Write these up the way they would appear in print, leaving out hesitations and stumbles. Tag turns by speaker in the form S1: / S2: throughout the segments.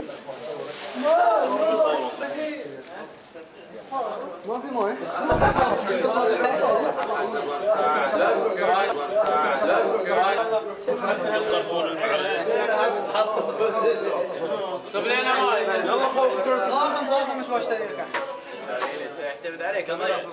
S1: ما في مويه.
S2: صب لنا مويه.
S1: يلا خمس واشتري لك.
S2: يعتمد عليك الله.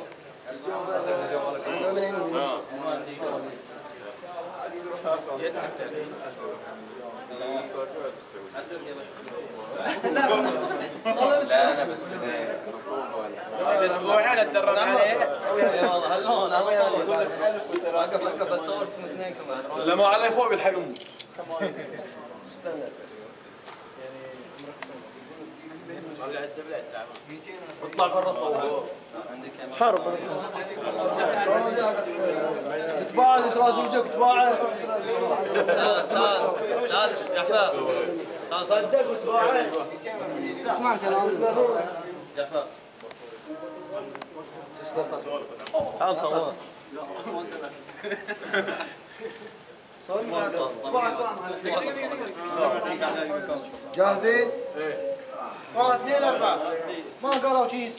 S2: لا بس اسبوعين اتدرب عليه.
S1: والله هاللون وقف بصور اثنين كمان.
S3: لا ما عليه فوق بالحلم.
S1: استنى.
S3: اطلع برا صور.
S1: حرب. تتباعد ترى زوجك تباعد. تعال جعفر. صدق وتباعد. اسمع كلام. جعفر. تعال صور. جاهزين؟ ايه 1 2 4 ما قالوا تشيز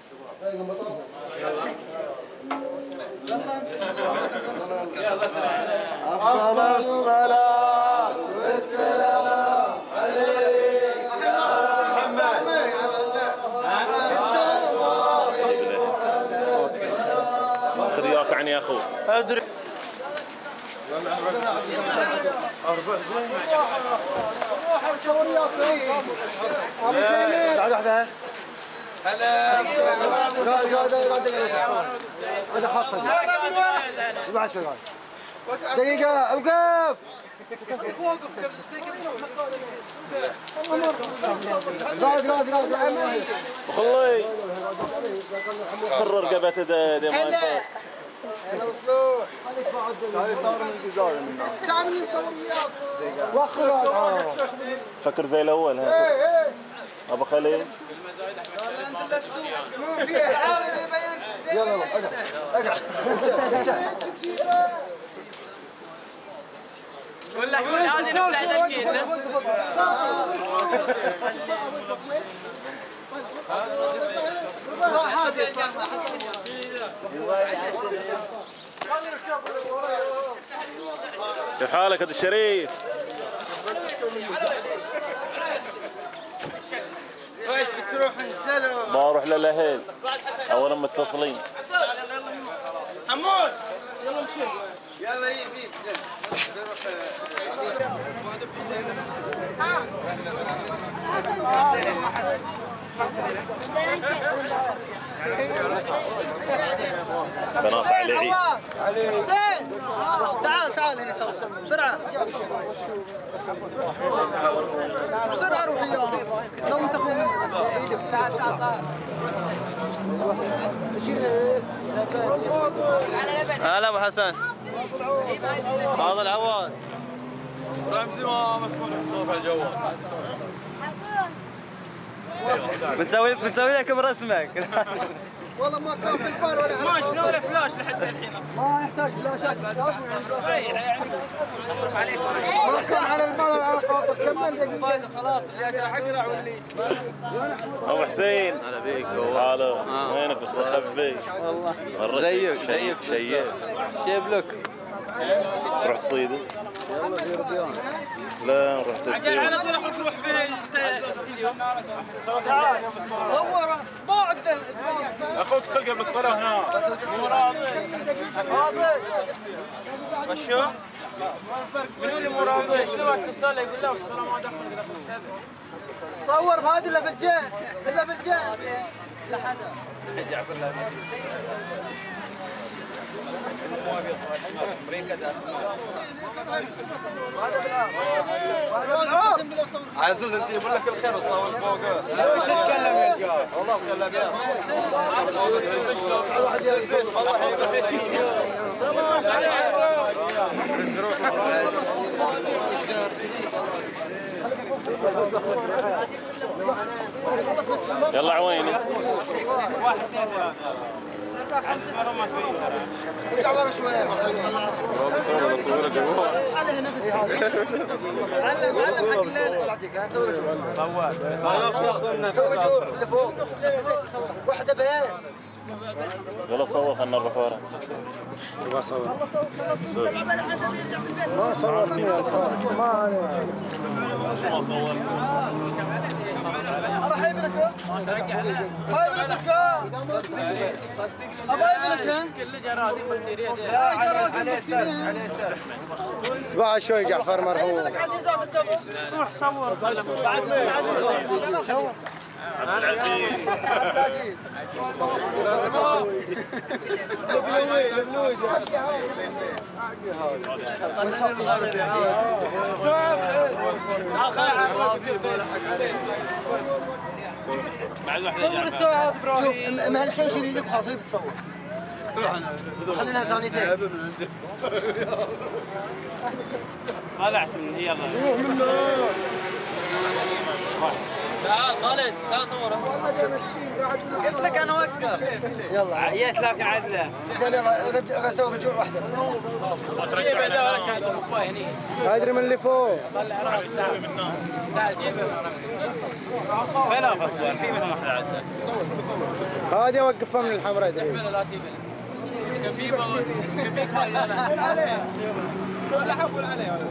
S1: أفضل الصلاة والسلام عليك يا محمد.
S4: اخذ اياك عني يا اخو.
S1: ادري هذا خاصة بعد شوي دقيقة اوقف.
S4: خلي خر رقبته ده ما يصير.
S1: هلا مصلوح. هذه صار من الجزائر منه. ساعة من يصور وياك. وخر.
S4: فكر زي الاول ها. ابو خليل.
S1: انت لا تسوق. مو في حال يبين. يلا اقعد.
S2: قول لك هذه نفتح ذا الكيس.
S4: كيف حالك هذا الشريف؟
S1: ويش بتروح نزلوا؟
S4: بروح للاهل اولا متصلين.
S1: حمود يلا نشوف. يلا يبي
S4: بنات علي.
S1: حسين تعال هنا صور بسرعة بسرعة روح اياهم. لو انت اخو
S5: هلا ابو حسن. هذا العواد
S3: رمزي ما مسموح لك تصور بهالجوال.
S5: بنسوي لك برسمك.
S1: والله ما كان في البال ولا
S5: ما شفنا ولا فلاش لحد الحين.
S1: ما يحتاج فلاشات.
S5: يعني
S1: اصرف عليك. ما كان على البال ولا على خاطر. كمل دقيقة.
S5: فايدة خلاص اللي اقرع واللي
S4: ابو حسين.
S2: هلا بيك.
S4: حاله وينك مستخبي؟
S5: والله زيك
S4: شيء
S5: شيب لك.
S4: تروح تصيده؟
S5: يلا في ربيان.
S4: لا نروح سيدي.
S5: على طول نروح بالاستديو.
S1: صوره ما عنده.
S3: اخوك تلقى بالصلاة هنا.
S5: راضي. مشو؟ منو اللي مو راضي؟
S2: شنو اتصل يقول له اتصل ما دخل كذا.
S1: صور بهذه الا في الجهه الا في الجهه.
S5: لا حدا. جعفر لا.
S3: عزوز انت يقول لك الخير وصور فوق. لا تتكلم يا رجال. والله تكلم يا
S4: يلا عويني.
S1: ارجع ورا شوي. علم حق الليله يعطيك سوي شو اللي فوق واحده بس.
S4: يلا صور خلنا نروح ورا.
S1: ما صورتني ما راح يبلك هاي بلدك ابا يبلك
S2: كل جراثيم بكتيريا دي
S3: على يسار على يسار.
S1: تبع شوي جعفر مرحوم.
S2: روح صور
S4: عبد العزيز
S1: صور الساعة ابراهيم. ما هالشيء شيل ايدك وحاطيه بتصور. خلينا ثانيتين.
S5: طلعت من يلا تعال خالد تعال صور. قلت لك انا وقف.
S1: يلا
S5: عيت لكن عدله.
S1: انا اسوي رجوع واحده بس.
S2: جيب هذول كاتب اخوي هني
S1: ادري من اللي فوق.
S2: طلع راسك تعال جيبه
S5: فين اصور في منهم واحد عدله.
S1: هذه اوقفها من الحمراء ادري.
S2: لا تجيبه كفيك مالي صلح ابو عليه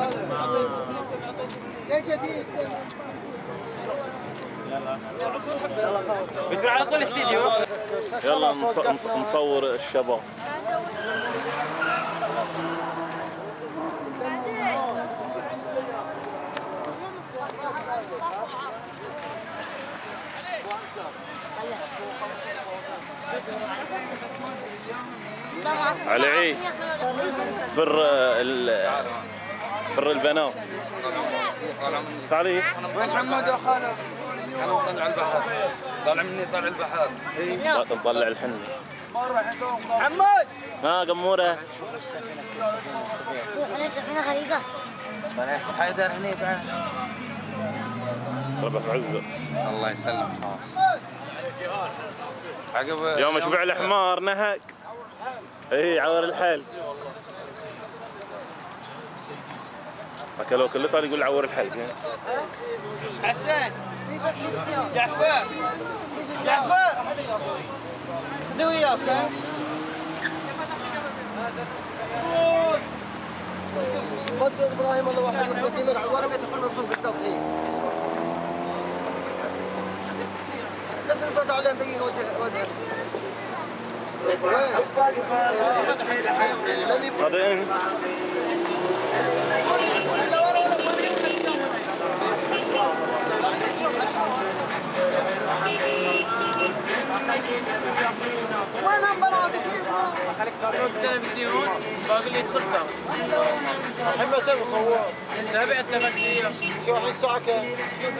S2: يا جديد.
S5: بتروح على طول استديو.
S4: يلا نصور الشباب. علي عيد فر البنات. تعالي
S1: وين محمد وخالد؟
S3: انا طلع البحر. طالع مني طالع البحر.
S4: نطلع الحنة.
S1: محمد
S4: ها قمورة.
S6: سفينة غريبة.
S5: حيدر هني بعد.
S4: ربح عزة.
S3: الله يسلمك. عقب
S4: يوم شبع الحمار نهق. اي عور الحل. اكلوا كله طال يقول عور الحل.
S5: حسن جعفر جعفر
S1: خذ وياك. خذ ابراهيم الله واحد ورا بيت اخو المنصور بالضبط. بس انت عليهم دقيقه ودي وين؟
S4: هذا انت.
S1: وين بنات؟
S2: التلفزيون باقي اللي يدخل له
S1: محمد تو صور.
S2: سابع التمثيل.
S1: شو الحين الساعة كم؟
S2: شوف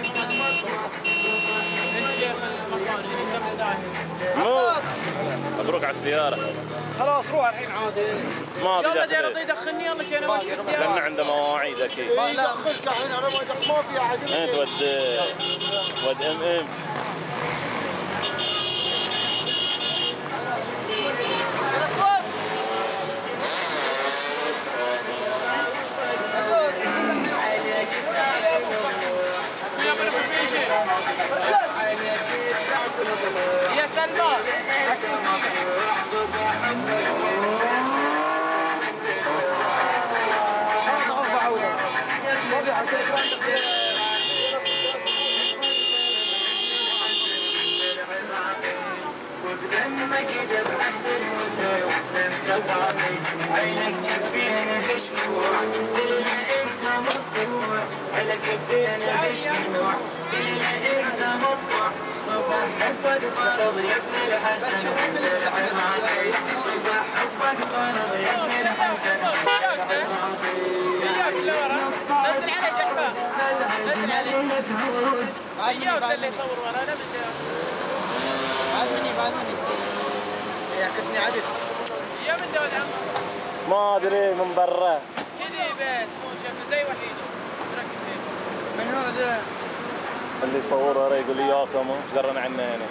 S2: انت شيخ المكان هنا كم ساعه؟
S4: مبروك على السيارة.
S1: خلاص روح الحين عادي.
S4: ما
S2: يلا
S4: في
S2: جرى يدخلني يلا كان ماشي
S4: لأن عنده مواعيد اكيد.
S1: يدخلك الحين على ما في احد.
S4: انت ود ام.
S2: يا سلمان
S7: عينك تفيني تشموع إلا أنت مطبوع على كفينا تشموع إلا أنت مطبوع صبح حبك فرض يا ابن الحسن صبح حبك فرض يا ابن الحسن
S2: اياك لورا نزل عليك يا احباب نزل عليك اياك اللي يصور ورا انا بدي
S1: بعد مني يعكسني عدل.
S2: يا من دول عم
S4: ما ادري من برا.
S2: كذي بس هو شكله زي وحيده مركب فيه
S1: من هذا؟
S4: اللي يصورها راه يقول لي يا كما ايش درنا عنا هنا.